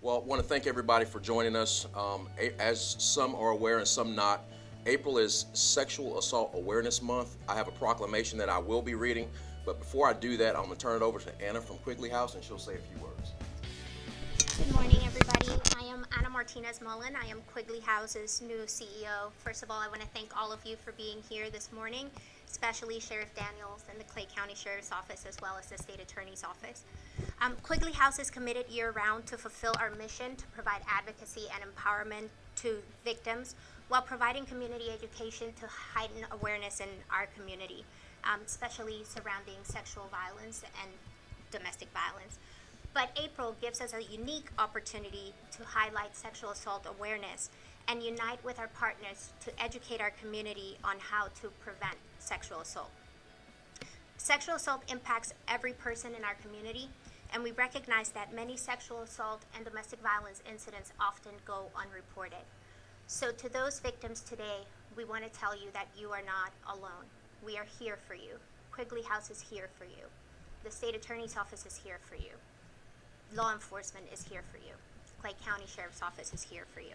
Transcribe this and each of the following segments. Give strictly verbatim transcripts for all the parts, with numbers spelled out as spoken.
Well, I want to thank everybody for joining us. Um, a- as some are aware and some not, April is Sexual Assault Awareness Month. I have a proclamation that I will be reading, but before I do that, I'm going to turn it over to Anna from Quigley House, and she'll say a few words. Good morning, everybody. I am Anna Martinez-Mullen. I am Quigley House's new C E O. First of all, I want to thank all of you for being here this morning, especially Sheriff Daniels and the Clay County Sheriff's Office, as well as the State Attorney's Office. Um, Quigley House is committed year-round to fulfill our mission to provide advocacy and empowerment to victims while providing community education to heighten awareness in our community, um, especially surrounding sexual violence and domestic violence. But April gives us a unique opportunity to highlight sexual assault awareness and unite with our partners to educate our community on how to prevent sexual assault. Sexual assault impacts every person in our community, and we recognize that many sexual assault and domestic violence incidents often go unreported. So to those victims today, we want to tell you that you are not alone. We are here for you. Quigley House is here for you. The State Attorney's Office is here for you. Law enforcement is here for you. Clay County Sheriff's Office is here for you.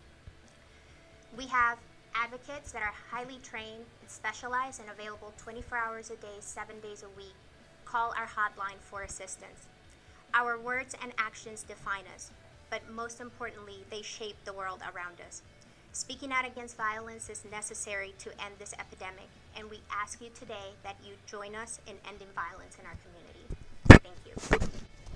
We have advocates that are highly trained and specialized and available twenty-four hours a day, seven days a week. Call our hotline for assistance. Our words and actions define us, but most importantly, they shape the world around us. Speaking out against violence is necessary to end this epidemic, and we ask you today that you join us in ending violence in our community. Thank you.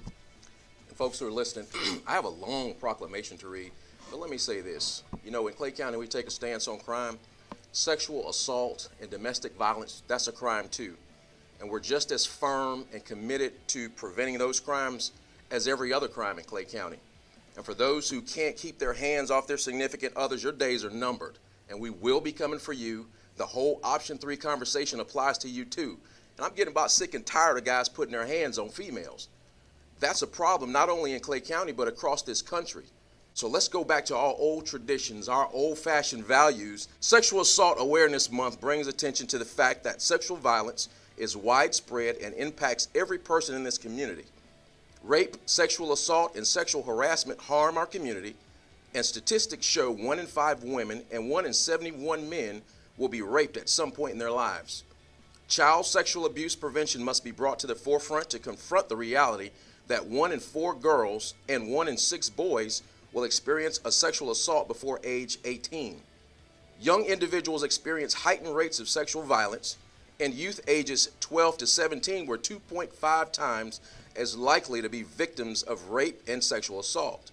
Folks who are listening, I have a long proclamation to read, but let me say this. You know, in Clay County, we take a stance on crime. Sexual assault and domestic violence, that's a crime too. And we're just as firm and committed to preventing those crimes as every other crime in Clay County. And for those who can't keep their hands off their significant others, your days are numbered, and we will be coming for you. The whole option three conversation applies to you too. And I'm getting about sick and tired of guys putting their hands on females. That's a problem not only in Clay County, but across this country. So let's go back to our old traditions, our old-fashioned values. Sexual Assault Awareness Month brings attention to the fact that sexual violence is widespread and impacts every person in this community. Rape, sexual assault, and sexual harassment harm our community, and statistics show one in five women and one in seventy-one men will be raped at some point in their lives. Child sexual abuse prevention must be brought to the forefront to confront the reality that one in four girls and one in six boys will experience a sexual assault before age eighteen. Young individuals experience heightened rates of sexual violence, and youth ages twelve to seventeen were two point five times as likely to be victims of rape and sexual assault.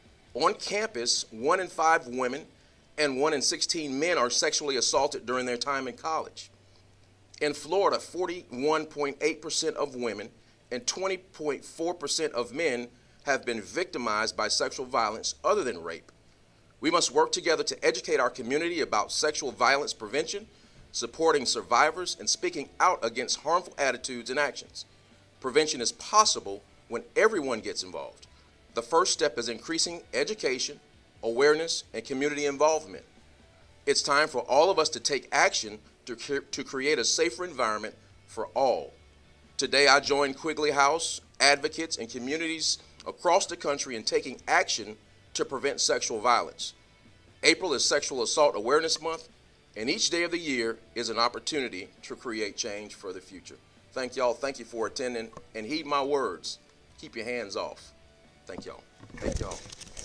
On campus, one in five women and one in sixteen men are sexually assaulted during their time in college. In Florida, forty-one point eight percent of women and twenty point four percent of men have been victimized by sexual violence other than rape. We must work together to educate our community about sexual violence prevention, supporting survivors, and speaking out against harmful attitudes and actions. Prevention is possible when everyone gets involved. The first step is increasing education, awareness, and community involvement. It's time for all of us to take action to, cre- to create a safer environment for all. Today, I join Quigley House, advocates, and communities across the country in taking action to prevent sexual violence. April is Sexual Assault Awareness Month, and each day of the year is an opportunity to create change for the future. Thank y'all. Thank you for attending, and heed my words. Keep your hands off. Thank y'all. Thank y'all.